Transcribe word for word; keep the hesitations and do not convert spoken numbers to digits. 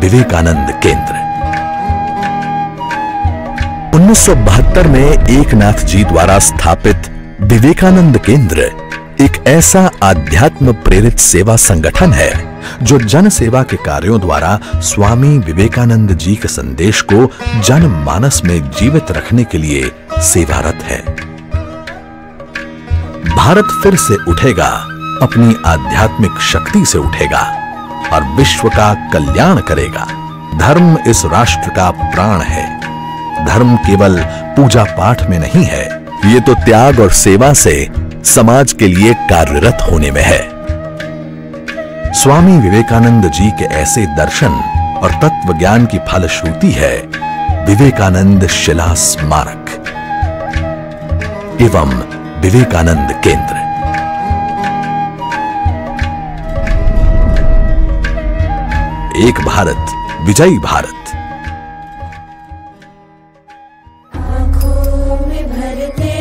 विवेकानंद केंद्र। उन्नीस सौ बहत्तर में एकनाथ जी द्वारा स्थापित विवेकानंद केंद्र एक ऐसा आध्यात्म प्रेरित सेवा संगठन है जो जन सेवा के कार्यों द्वारा स्वामी विवेकानंद जी के संदेश को जनमानस में जीवित रखने के लिए सेवारत है। भारत फिर से उठेगा, अपनी आध्यात्मिक शक्ति से उठेगा और विश्व का कल्याण करेगा। धर्म इस राष्ट्र का प्राण है। धर्म केवल पूजा पाठ में नहीं है, ये तो त्याग और सेवा से समाज के लिए कार्यरत होने में है। स्वामी विवेकानंद जी के ऐसे दर्शन और तत्व ज्ञान की फलश्रुति है विवेकानंद शिला स्मारक एवं विवेकानंद केंद्र। एक भारत विजयी भारत। आँखों में भरते